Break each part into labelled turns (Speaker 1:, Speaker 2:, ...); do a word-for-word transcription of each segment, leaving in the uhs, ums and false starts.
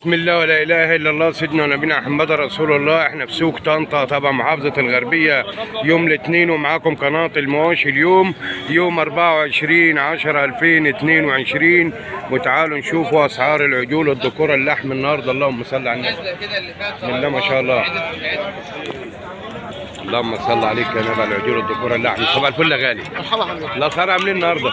Speaker 1: بسم الله ولا اله الا الله سيدنا ونبينا محمد رسول الله. احنا في سوق طنطا تبع محافظه الغربيه يوم الاثنين، ومعاكم قناه المواشي. اليوم يوم أربعة وعشرين عشرة ألفين واثنين وعشرين، وتعالوا نشوفوا اسعار العجول والذكور اللحم النهارده. اللهم صل على النبي. بسم الله ما شاء الله. اللهم صل عليك يا نبي. العجول والذكور اللحم صباح الفل يا غالي. الاسعار عاملين النهارده؟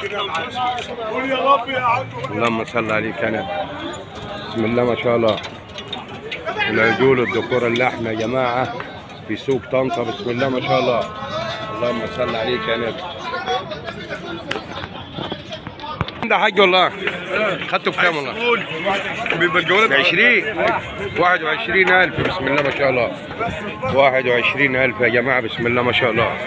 Speaker 1: اللهم صل عليك يا نبي. بسم الله ما شاء الله. العجول والذكور اللحم يا جماعه في سوق طنطا. بسم الله ما شاء الله. اللهم صل عليك يا نبي. ده حاج والله. خدته بكام والله؟ ب عشرين واحد وعشرين ألف. بسم الله ما شاء الله. واحد وعشرين ألف يا جماعه. بسم الله ما شاء الله.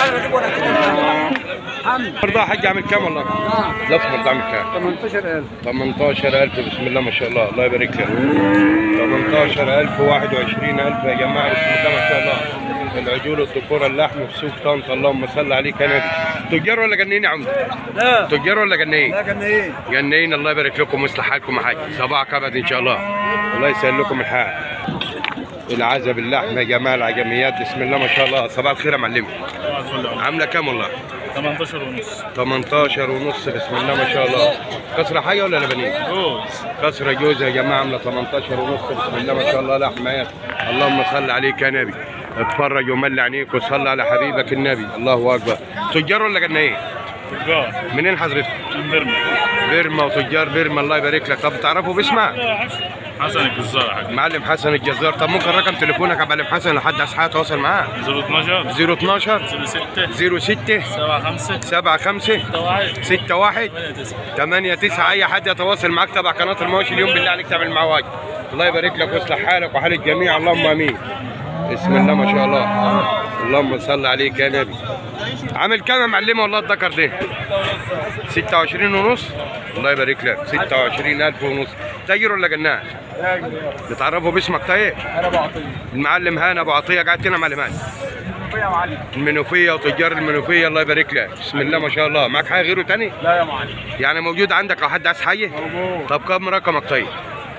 Speaker 1: النهارده حاج عامل كام والله؟ الاسمر ده عامل كام؟ ثمانية عشر ألف. ثمانية عشر ألف. بسم الله ما شاء الله. الله يبارك لك. ثمانية عشر ألف وواحد وعشرين ألف يا جماعه. بسم الله ما شاء الله. العجول والذكور اللحم في سوق طنطا. اللهم صل عليك يا نبي. تجار ولا جنين يا عمده؟ لا تجار ولا جنين؟ لا جنين. جنين. الله يبارك لكم ويصلح حالكم يا حاج. صباحك ابد ان شاء الله. الله يسهل لكم الحال. العزب اللحم يا جماعه العجميات. بسم الله ما شاء الله. صباح الخير يا معلمي. عامله كام والله؟ ثمانية عشر ونص. ثمانية عشر ونص. بسم الله ما شاء الله. كسره حيه ولا لبنيه؟ جوز. كسره جوز يا جماعه عامله ثمانية عشر ونص. بسم الله ما شاء الله. لحمه. اللهم صل عليك يا نبي. اتفرج وملي عينيك وصلي على حبيبك النبي. الله اكبر. تجار ولا جنايين؟ تجار. منين حضرتك؟ من بيرما. بيرما وتجار بيرما. الله يبارك لك. طب تعرفوا باسمه؟ حسن الجزار. معلم حسن الجزار. طب ممكن رقم تليفونك يا معلم حسن لو حد عايز حاجه يتواصل معاه؟ صفر اتناشر صفر اتناشر صفر ستة صفر ستة سبعة خمسة سبعة خمسة ستة واحد ثمانية تسعة. اي حد يتواصل معاك تبع قناه المواشي اليوم بالله عليك تعمل معاه واجب. الله يبارك لك ويصلح حالك وحال الجميع. اللهم امين. بسم الله ما شاء الله. اللهم صل عليك يا نبي. عامل كام يا معلمه والله الذكر ده؟ ستة وعشرين ونص. الله يبارك لك. ستة وعشرين ألف ونص. تاجر ولا جنان؟ بتعرفوا باسمك طيب؟ انا ابو عطيه. المعلم هاني ابو عطيه. قاعد هنا معلم هاني؟ المنوفيه يا معلم. المنوفيه وتجار المنوفيه. الله يبارك لك. بسم الله ما شاء الله. معاك حاجه غيره تاني؟ لا يا معلم. يعني موجود عندك لو حد عايز حاجه؟ موجود. طب كم رقمك طيب؟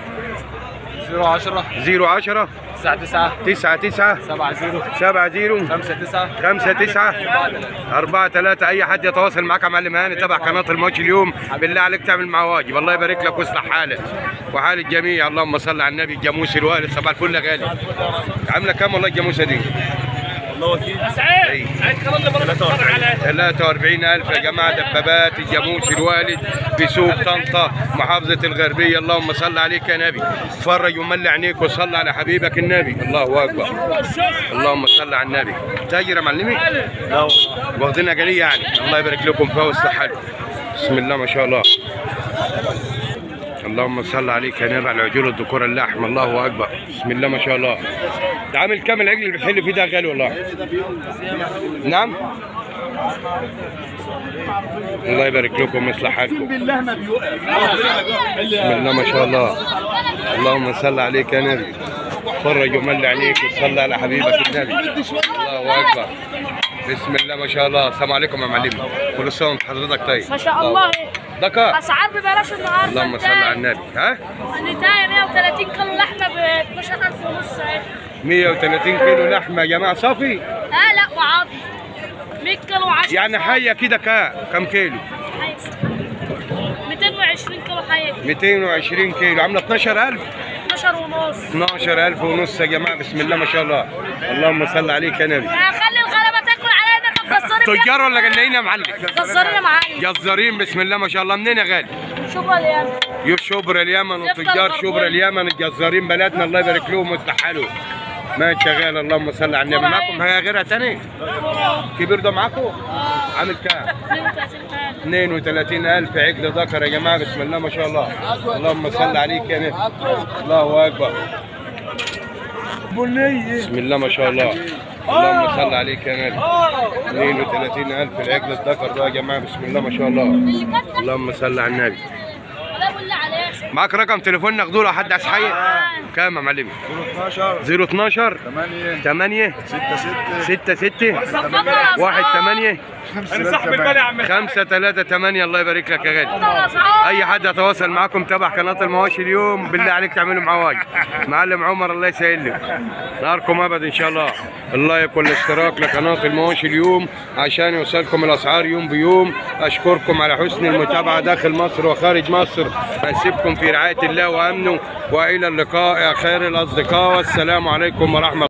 Speaker 1: صفر عشرة صفر عشرة تسعة تسعة تسعة تسعة سبعة صفر سبعة صفر خمسة تسعة خمسة تسعة أربعة ثلاثة. أي حد يتواصل معاك يا معلم هاني تبع قناة المواشي اليوم بالله عليك تعمل معاه واجب. الله يبارك لك ويصلح حالك وحال الجميع. اللهم صل على النبي. الجاموس الوالد. صباح الفل يا غالي. عاملة كام والله الجاموسة دي؟ الله وكيل. اسعار ثلاثة وأربعين ألف يا جماعه. دبابات الجاموس الوالد في سوق طنطا محافظه الغربيه. اللهم صل عليك يا نبي. اتفرج وملي عينيك وصلي على حبيبك النبي. الله اكبر. اللهم صل على النبي. تاجر يا معلمي؟ لا واخدينها جنيه يعني. الله يبارك لكم فيها ويصلح حالكم. بسم الله ما شاء الله. اللهم صل عليك يا نبي. على العجول والذكور اللحم. الله اكبر. بسم الله ما شاء الله. ده عامل كام العجل اللي بتحل فيه ده غالي والله؟ نعم. الله يبارك لكم ويصلح حالكم. بسم الله ما شاء الله. اللهم صل عليك يا نبي. فرج وملي عينيك وصلي على حبيبك النبي. الله اكبر. بسم الله ما شاء الله. السلام عليكم يا معلم. كل سنه وانت حضرتك طيب.
Speaker 2: ما شاء الله.
Speaker 1: دكار.
Speaker 2: اسعار ببلاش النهارده.
Speaker 1: اللهم صل على النبي. ها؟
Speaker 2: النتايه مية وتلاتين كيلو لحمه ب اتناشر ألف ونص اهي.
Speaker 1: مية وتلاتين كيلو لحمه يا جماعه صافي؟
Speaker 2: اه لا وعظم. مية كيلو وعشرة.
Speaker 1: يعني حيه كده كام؟ كام كيلو؟
Speaker 2: ميتين وعشرين كيلو حيه.
Speaker 1: ميتين وعشرين كيلو عامله اتناشر ألف.
Speaker 2: اتناشر ونص. اتناشر
Speaker 1: ألف ونص يا جماعه. بسم الله ما شاء الله. اللهم صل عليك يا نبي.
Speaker 2: خلي الغلبه تاكل علينا. جزارين.
Speaker 1: تجار ولا جنايين يا معلم؟
Speaker 2: جزارين يا معلم.
Speaker 1: جزارين. بسم الله ما شاء الله. منين يا غالي؟
Speaker 2: شبرا اليمن.
Speaker 1: يوف شبرا اليمن وتجار شبرا اليمن. الجزارين بلدنا. الله يبارك لهم ويصلح حالهم. ما شغال. اللهم صل على النبي. معكم حاجه غيرها تاني؟ كبير ده معاكم؟ عامل كام؟ اتنين وتلاتين ألف عجل ذكر يا جماعه. بسم الله ما شاء الله. اللهم صل عليك يا نبي. الله اكبر. بسم الله ما شاء الله. اللهم صل عليك يا نبي. اتنين وتلاتين ألف العجل الذكر ده يا جماعه. بسم الله ما شاء الله. اللهم صل على النبي. معاك رقم تليفون ناخده لو حد عايز حي؟ كام يا معلمي؟ صفر اتناشر تمانية ستة ستة واحد تمانية
Speaker 3: انا صاحب البال يا عم.
Speaker 1: خمسة تلاتة تمانية. الله يبارك لك يا غالي. اي حد يتواصل معاكم تابع قناه المواشي اليوم بالله عليك تعملوا معاه واجب. معلم عمر الله يسهل لك نهاركم ابد ان شاء الله. اللايك والاشتراك لقناه المواشي اليوم عشان يوصلكم الاسعار يوم بيوم. اشكركم على حسن المتابعه داخل مصر وخارج مصر. اسيبكم في رعايه الله وامنه والى اللقاء يا خير الاصدقاء والسلام عليكم ورحمه الله.